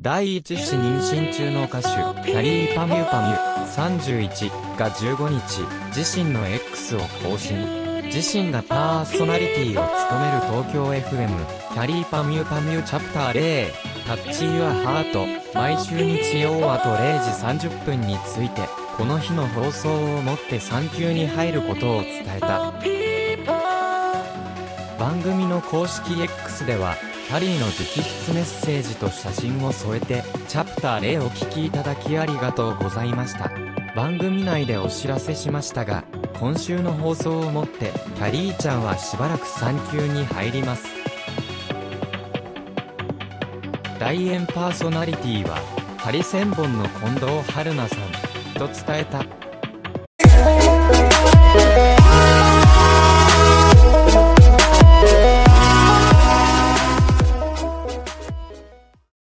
第1子妊娠中の歌手、きゃりーぱみゅぱみゅ31が15日、自身の X を更新。自身がパーソナリティを務める東京 FM、きゃりーぱみゅぱみゅチャプター0、タッチ・ユア・ハート、毎週日曜あと0時30分について、この日の放送をもって産休に入ることを伝えた。番組の公式 X では、キャリーの直筆メッセージと写真を添えて、チャプター0を聞きいただきありがとうございました。番組内でお知らせしましたが、今週の放送をもって、キャリーちゃんはしばらく産休に入ります。来園パーソナリティは、ハリセンボンの近藤春菜さん、と伝えた。